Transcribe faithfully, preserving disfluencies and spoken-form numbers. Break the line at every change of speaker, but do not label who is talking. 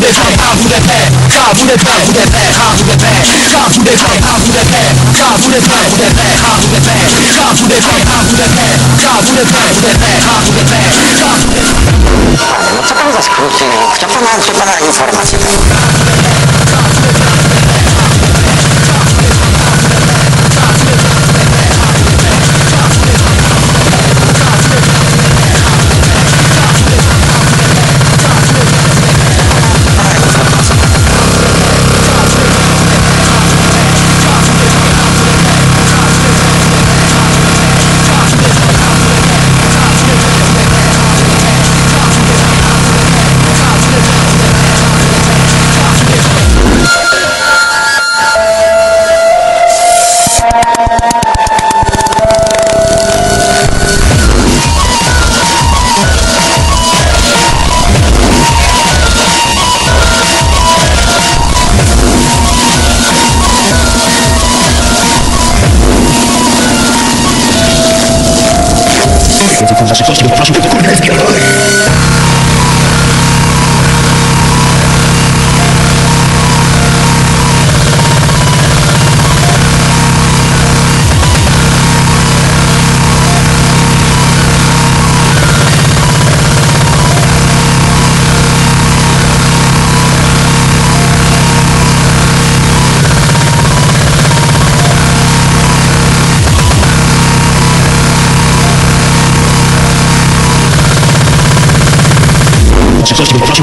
des trains, quand vous des trains, quand vous des trains, vous des trains, quand vous des trains, quand vous des trains, quand vous des trains, quand vous des trains, vous des trains, quand vous des trains, quand vous des trains, quand vous des trains, quand vous des trains, vous des trains, quand vous des trains, quand vous des trains.
No co pan za skróty? Chciał pan nam się pana informację.
Więcej są wasze koszty, bo proszę, to kurde jest pierdolony. Czy coś, bo proszę,